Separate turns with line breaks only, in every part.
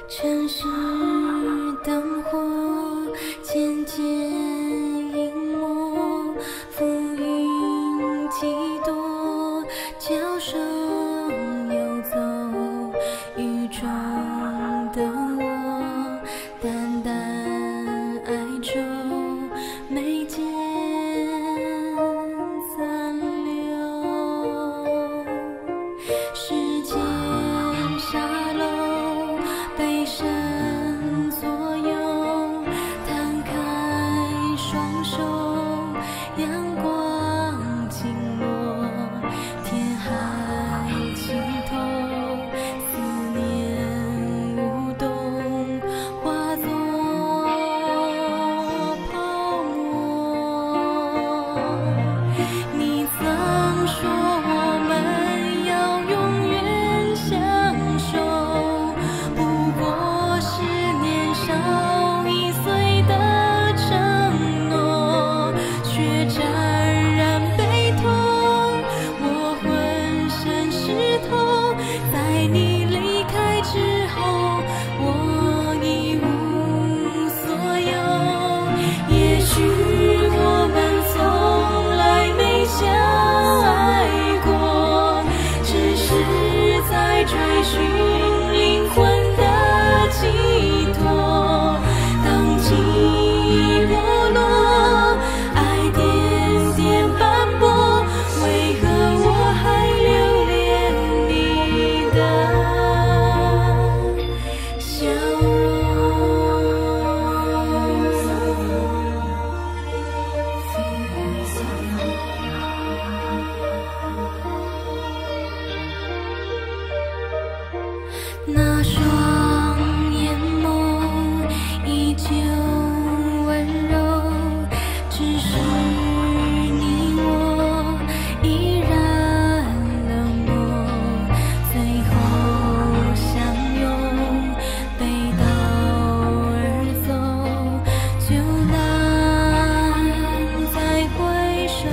城市灯火渐渐隐没，浮云几多，叫声游走，雨中的我淡淡哀愁，眉间残留。时间沙漏，背身左右，摊开双手，阳光倾落，天海尽头，思念舞动，化作泡沫。你曾说我们要永远相守，不过是年少一岁的承诺，却沾染悲痛，我浑身湿透。在你离开之后，我一无所有。也许我们从来没相爱过，只是在追寻灵魂的寄托。当记忆落落，爱点点斑驳，为何我还留恋你的笑容？那双眼眸依旧温柔，只是你我依然冷漠，最后相拥，背道而走，就难再回首。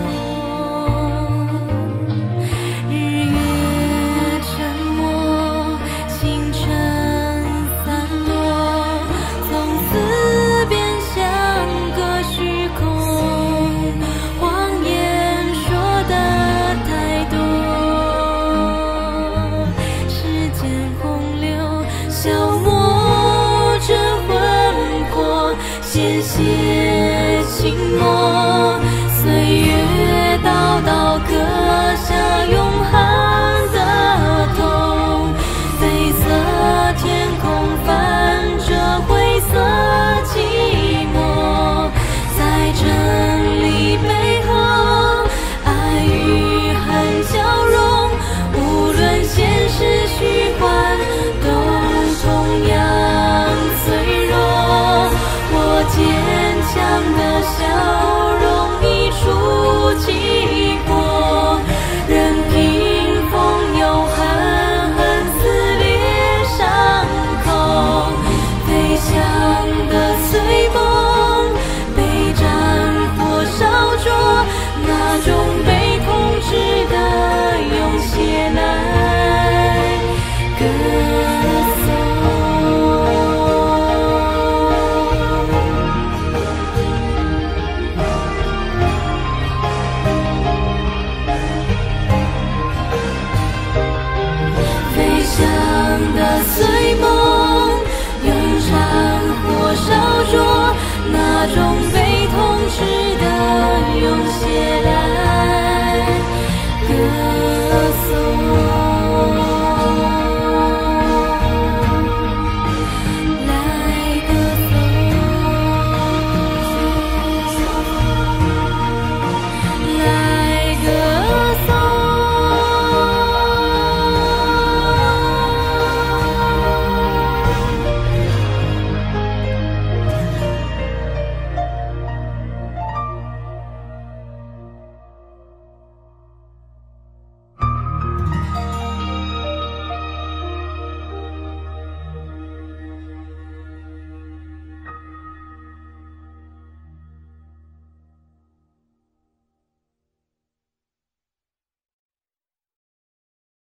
日月沉默，星辰散落，从此便像个虚空，谎言说的太多。时间洪流消磨着魂魄，谢谢静默，岁月